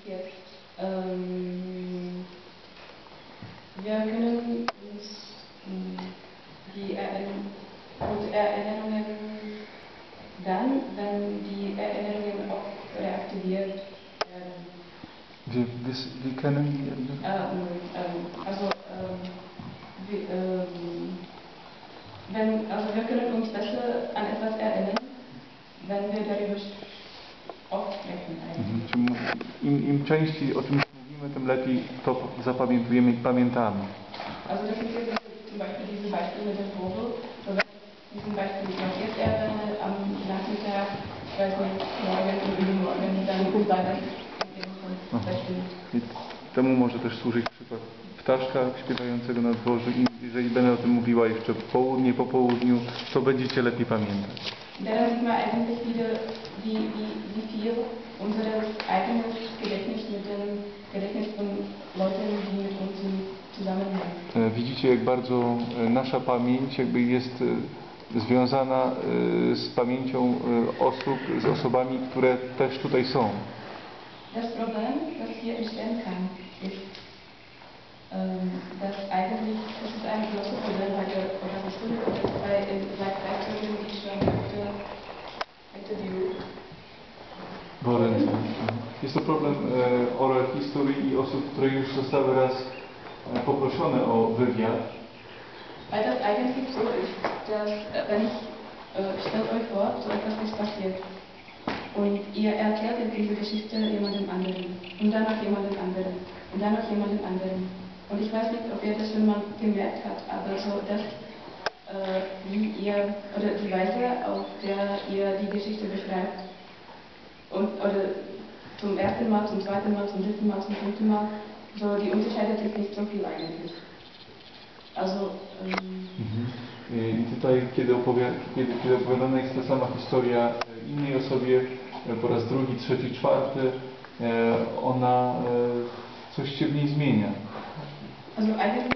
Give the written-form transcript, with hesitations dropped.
Jetzt, wir können uns die Erinnerungen dann, wenn die Erinnerungen auch reaktiviert werden. Wir können... wir können uns besser an etwas erinnern, wenn wir darüber oft sprechen eigentlich. Im częściej o czymś mówimy, tym lepiej to zapamiętujemy i pamiętamy. Also das ist jetzt zum Beispiel dieses Beispiel mit dem Vogel. So, wenn ich diesen Beispiel noch jetzt erwähne, am Nachmittag, ich weiß nicht, morgen und übermorgen, dann bleibe ich in dem Beispiel. Temu może też służyć przykład ptaszka śpiewającego na dworzu i jeżeli będę o tym mówiła jeszcze w południe, po południu, to będziecie lepiej pamiętać. Daran sieht man eigentlich wieder, wie viel unseres eigenen Gedächtnis mit dem Gedächtnis von Leuten, die mit uns zusammenhängen. Widzicie, jak bardzo nasza pamięć jakby jest związana z pamięcią osób, z osobami, które też tutaj są. Das Problem, das hier entstehen kann, ist, dass eigentlich, das ist ein großes Problem bei der Organisation, weil seit 3 Stunden ich schon interviewt. Jest to problem oral history i osób, które już zostały raz poproszone o wywiad. Weil das eigentlich so ist, dass wenn ich, stellt euch vor, so etwas ist passiert. Und ihr erklärt diese Geschichte jemandem anderen und dann noch jemandem anderen und dann noch jemandem anderen. Und ich weiß nicht, ob ihr das schon mal gemerkt habt, aber so, dass wie ihr, oder die Weise, auf der ihr die Geschichte beschreibt, oder zum ersten Mal, zum zweiten Mal, zum dritten Mal, zum fünften Mal, so, die unterscheidet sich nicht so viel eigentlich. Also, I tutaj, kiedy opowiadana jest ta sama historia innej osobie, po raz drugi, trzeci, czwarty, ona coś się w niej zmienia. Also eigentlich